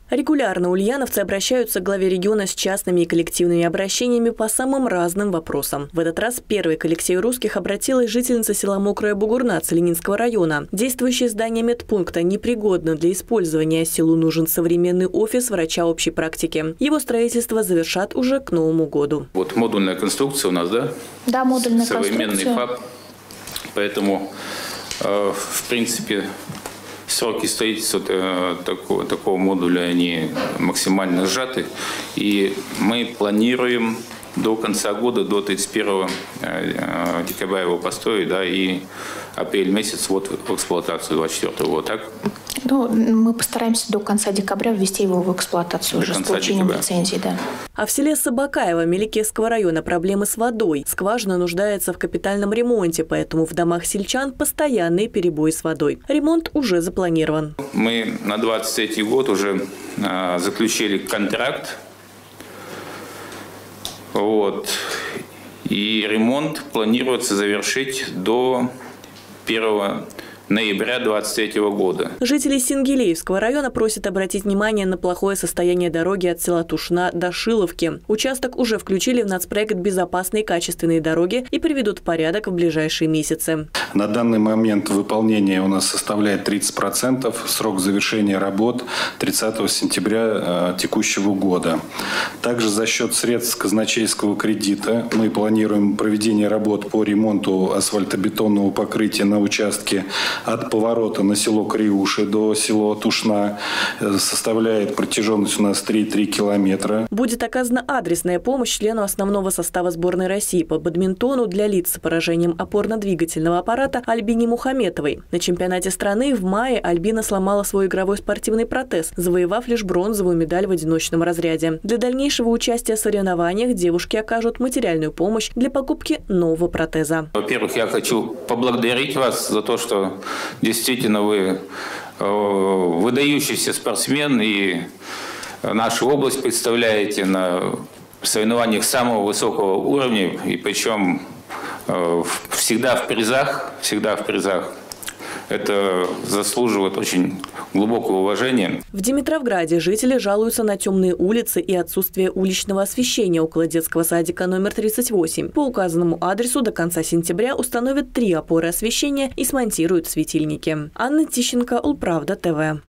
Регулярно ульяновцы обращаются к главе региона с частными и коллективными обращениями по самым разным вопросам. В этот раз первой к Алексею Русских обратилась жительница села Мокрая Бугурна Целининского района. Действующее здание медпункта непригодно для использования. Селу нужен современный офис врача общей практики. Его строительство завершат уже к Новому году. Вот модульная конструкция у нас, да? Да, модульная современный конструкция. ФАП. Поэтому, в принципе, сроки строительства такого модуля, они максимально сжаты. И мы планируем до конца года, до 31 декабря его построить, да, и апрель месяц вот в эксплуатацию 2024 года. Так? Ну, мы постараемся до конца декабря ввести его в эксплуатацию уже с получением лицензии. Да. А в селе Собакаево Меликесского района проблемы с водой. Скважина нуждается в капитальном ремонте, поэтому в домах сельчан постоянные перебои с водой. Ремонт уже запланирован. Мы на 2023 год уже заключили контракт. Вот. И ремонт планируется завершить до 1 ноября 2023 года. Жители Сингелеевского района просят обратить внимание на плохое состояние дороги от села Тушна до Шиловки. Участок уже включили в нацпроект «Безопасные и качественные дороги» и приведут в порядок в ближайшие месяцы. На данный момент выполнение у нас составляет 30%. Срок завершения работ 30 сентября текущего года. Также за счет средств казначейского кредита мы планируем проведение работ по ремонту асфальтобетонного покрытия на участке от поворота на село Криуши до села Тушна. Составляет протяженность у нас 3,3 километра. Будет оказана адресная помощь члену основного состава сборной России по бадминтону для лиц с поражением опорно-двигательного аппарата Альбине Мухаметовой. На чемпионате страны в мае Альбина сломала свой игровой спортивный протез, завоевав лишь бронзовую медаль в одиночном разряде. Для дальнейшего участия в соревнованиях девушке окажут материальную помощь для покупки нового протеза. Во-первых, я хочу поблагодарить вас за то, что действительно вы выдающийся спортсмен и нашу область представляете на соревнованиях самого высокого уровня, и причем всегда в призах, Это заслуживает очень глубокого уважения. В Димитровграде жители жалуются на темные улицы и отсутствие уличного освещения около детского садика номер 38. По указанному адресу до конца сентября установят 3 опоры освещения и смонтируют светильники. Анна Тищенко, Улправда ТВ.